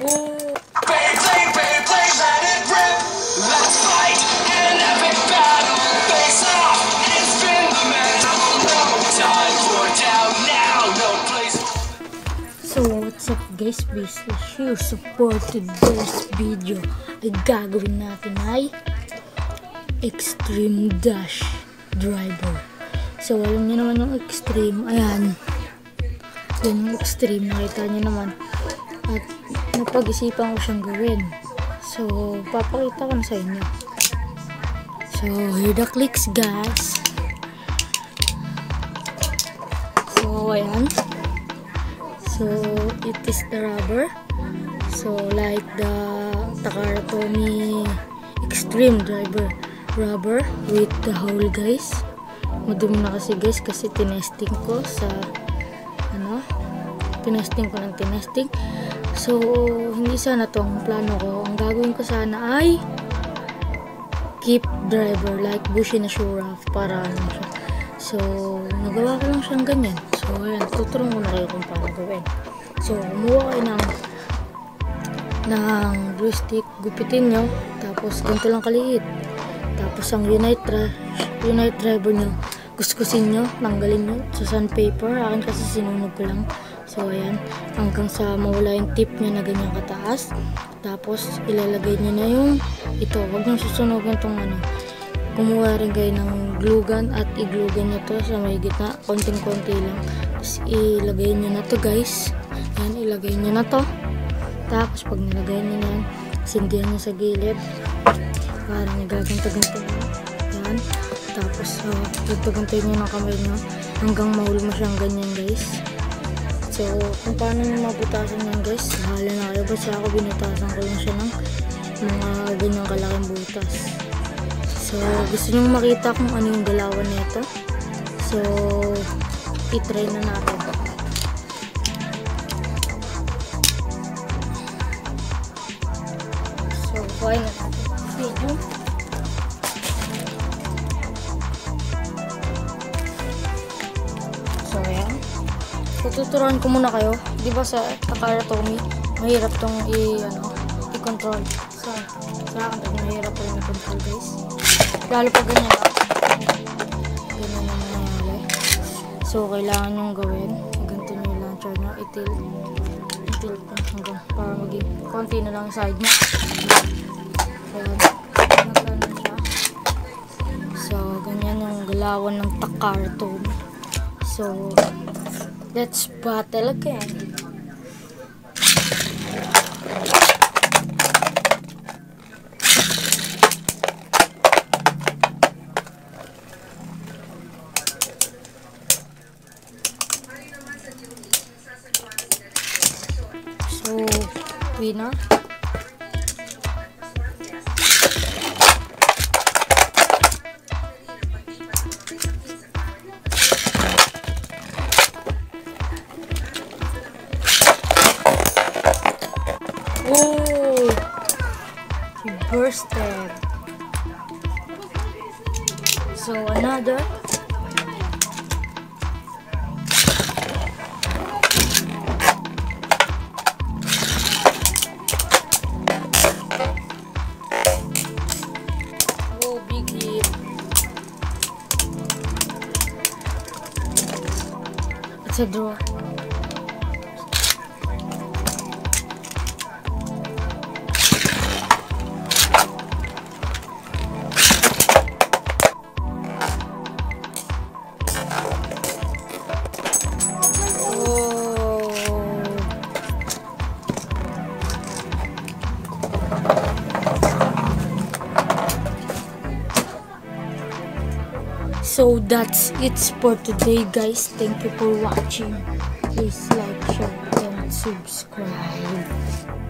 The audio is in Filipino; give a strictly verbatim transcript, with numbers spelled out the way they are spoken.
Oh. Play, play, play, play, let it rip. Let's fight in an epic battle. Face off and spin the metal. No time for doubt now. No place. So what's up guys, basically here support today's video ay gagawin natin ay Extreme Dash Driver. So alam niyo naman yung extreme, ayan yun yung extreme, nakita niyo naman at napag-isipan ko siyang gawin. So papakita ko na sa inyo. So here the clicks guys. So ayan, so it is the rubber, so like the Takara Tomy Extreme Driver rubber with the hole guys. Madumi na kasi guys kasi tinesting ko sa ano, tinesting ko ng tinesting. So hindi sana to ang plano ko. Ang gagawin ko sana ay keep driver like Bushi na Shura para ano siya. So nagawa ko lang siyang ganyan. So ayan, tuturuan ko na kayo kung paano gawin. So kumuha kayo ng ng glue stick, gupitin nyo, tapos ganito lang kaliit. Tapos ang unite, unite driver nyo, kuskusin nyo, tanggalin nyo sa sandpaper. Akin kasi sinunog ko lang. So ayan, hanggang sa mawala yung tip nyo na ganyan kataas. Tapos ilalagay nyo na yung ito, huwag nyo susunogin tong ano. Kumuha rin kayo ng glue gun at i-glue gun nyo to sa may gitna, konting-konti lang. Tapos ilagay nyo na to guys. Ayan, ilagay nyo na to. Tapos pag nilagay nyo na yan, sindihan nyo sa gilid. Parang nagaganto-ganto nyo. Ayan. Tapos uh, ganto-ganto nyo ng kamay nyo hanggang mahul mo siyang ganyan guys. So kung paano nyo mabutasan yan guys, bahala na kayo. Basta ako binutasan ko lang siya ng mga ganyang kalaking butas. So gusto nyo makita kung ano yung galawan nito. So i-try na natin. So buhay na natin video. So ayan, tututuruan ko muna kayo. Di ba sa Takara Tomy mahirap tong i ano i-control. So sa akin din mahirap rin i-control guys. Lalo pag ganyan lang. Ganyan na nangyayari. So kailangan nyong gawin, ganito nyo yung launcher nyo, itil itil hanggang para maging konti na lang side mo. Ayan, nagkaroon na siya. So ganyan yung galawan ng Takara Tomy. So let's battle again. So winner. Oh, he bursted. So another. Oh, big hit. It's a draw. So that's it for today guys. Thank you for watching. Please like, share and subscribe.